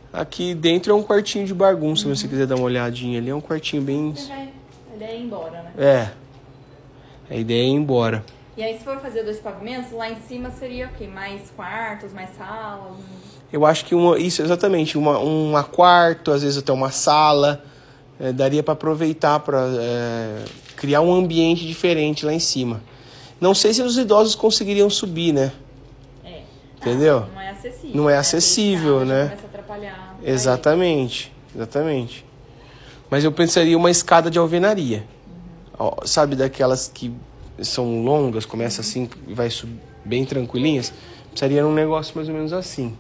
Aqui dentro é um quartinho de bagunça, se você quiser dar uma olhadinha ali. É um quartinho bem... A ideia é ir embora, né? É. A ideia é ir embora. E aí, se for fazer 2 pavimentos, lá em cima seria o quê? Mais quartos, mais salas? Eu acho que isso, exatamente. Uma quarto, às vezes até uma sala. Daria para aproveitar para criar um ambiente diferente lá em cima. Não sei se os idosos conseguiriam subir, né? Entendeu? Não é acessível. Não é acessível, né? Começa a atrapalhar. Exatamente, exatamente. Mas eu pensaria uma escada de alvenaria. Sabe daquelas que são longas, começa assim e vai bem tranquilinhas? Pensaria num negócio mais ou menos assim.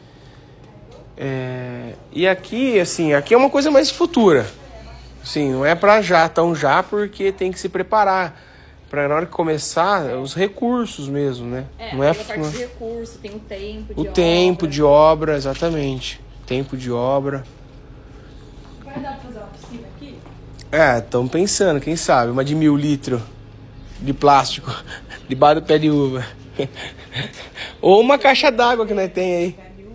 E aqui, assim, aqui é uma coisa mais futura. Sim, não é pra já, tão já, porque tem que se preparar. Pra na hora que começar, os recursos mesmo, né? Não é a parte de recurso, tem o tempo de obra. O tempo de obra, exatamente. Tempo de obra. Vai dar pra fazer uma piscina aqui? Estão pensando, quem sabe, uma de 1000 litros de plástico, debaixo do pé de uva. Ou uma caixa d'água que nós tem aí.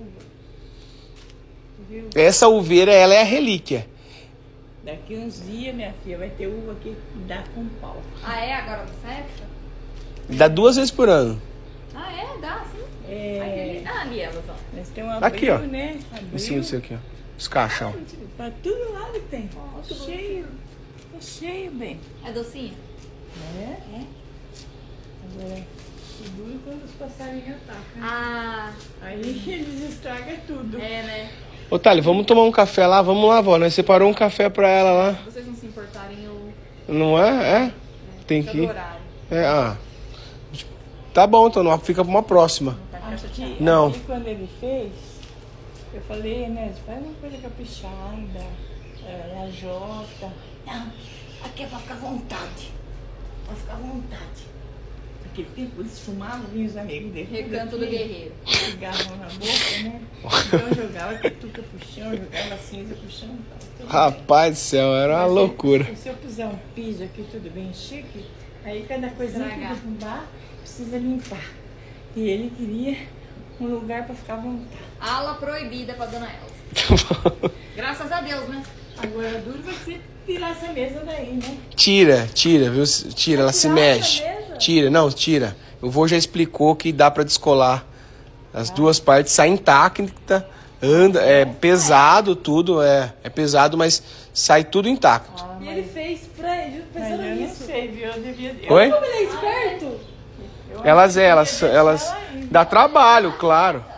Essa uveira, ela é a relíquia. Daqui uns dias, minha filha, vai ter uva que dá com pau. Ah, é? Agora nessa época? Dá 2 vezes por ano. Ah, é? Dá, sim. Ali elas, ó. Nós temos um aqui, ó. Né? Em cima disso aqui, ó. Os caixão. Pra tudo lado tem. Tá cheio. Tá cheio, bem. É docinho? É? Agora, o duro quando os passarinhos atacam. Ah. Aí eles estragam tudo. Né? Ô, Thali, vamos tomar um café lá? Vamos lá, vó. Nós separou um café pra ela lá. Se vocês não se importarem, eu... Não é? Tem que ir. Horário. Tá bom, então não fica pra uma próxima. Não. Aqui, quando ele fez, eu falei, né, faz uma coisa caprichada, lajota. Não, aqui é pra ficar à vontade. Pra ficar à vontade. Naquele tempo eles fumavam, vinham os amigos dele. Recanto do guerreiro. Jogavam na boca, né? Então eu jogava catuca pro chão, jogava cinza pro chão. Rapaz do céu, era uma loucura. Se eu puser um piso aqui, tudo bem chique, aí cada coisinha que derrubar, precisa limpar. E ele queria um lugar pra ficar à vontade. Ala proibida pra dona Elza. Graças a Deus, né? Agora duro vai ser tirar essa mesa daí, né? Tira, viu? Tira, ela se mexe. Tira. O vô já explicou que dá pra descolar. As duas partes saem intacta, anda, é pesado tudo, é pesado, mas sai tudo intacto. E ele fez pra ele, pensando nisso. Eu não sei, viu? Eu devia... Oi? Como ele é esperto? Elas dá trabalho, claro.